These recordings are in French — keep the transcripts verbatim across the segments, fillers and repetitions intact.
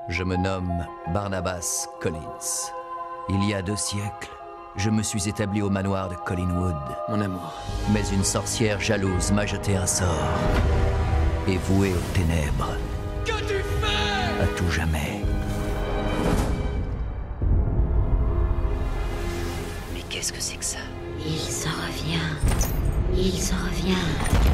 Je me nomme Barnabas Collins. Il y a deux siècles, je me suis établi au manoir de Collinwood. Mon amour. Mais une sorcière jalouse m'a jeté un sort. Et voué aux ténèbres. Que tu fais? À tout jamais. Mais qu'est-ce que c'est que ça? Il s'en revient. Il s'en revient.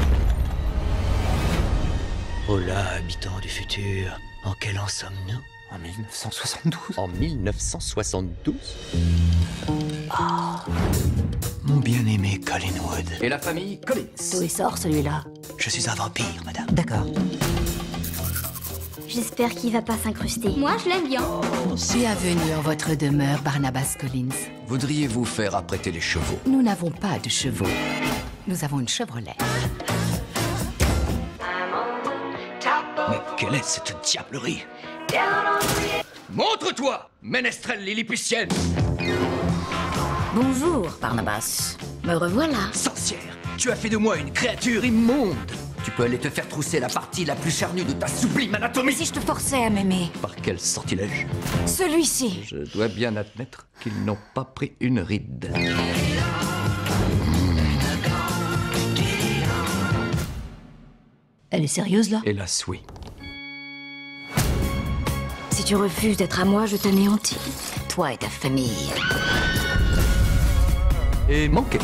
Oh là, habitants du futur, en quel an sommes-nous? En mille neuf cent soixante-douze. En mille neuf cent soixante-douze? Oh, mon bien-aimé Collinwood. Et la famille Collins. D'où il sort celui-là? Je suis un vampire, madame. D'accord. J'espère qu'il va pas s'incruster. Moi, je l'aime bien. Bienvenue en votre demeure, Barnabas Collins. Voudriez-vous faire apprêter les chevaux? Nous n'avons pas de chevaux. Nous avons une Chevrolet. Mais quelle est cette diablerie? Montre-toi, ménestrel lilliputienne. Bonjour, Barnabas. Me revoilà. Sorcière, tu as fait de moi une créature immonde. Tu peux aller te faire trousser la partie la plus charnue de ta sublime Mais anatomie. si je te forçais à m'aimer? Par quel sortilège? Celui-ci. Je dois bien admettre qu'ils n'ont pas pris une ride. Elle est sérieuse, là? Hélas, oui. Si tu refuses d'être à moi, je te néantis. Toi et ta famille. Et manqué.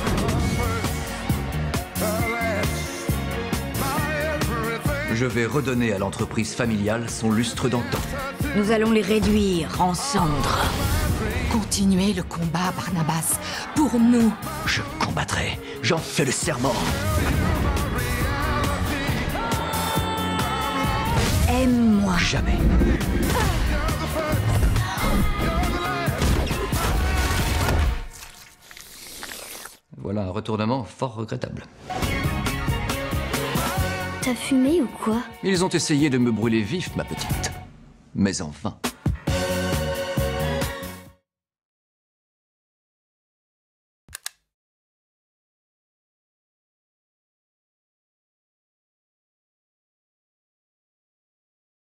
Je vais redonner à l'entreprise familiale son lustre d'antan. Nous allons les réduire en cendres. Continuez le combat, Barnabas, pour nous. Je combattrai, j'en fais le serment. Aime-moi. Jamais. Voilà un retournement fort regrettable. T'as fumé ou quoi? Ils ont essayé de me brûler vif, ma petite. Mais en vain.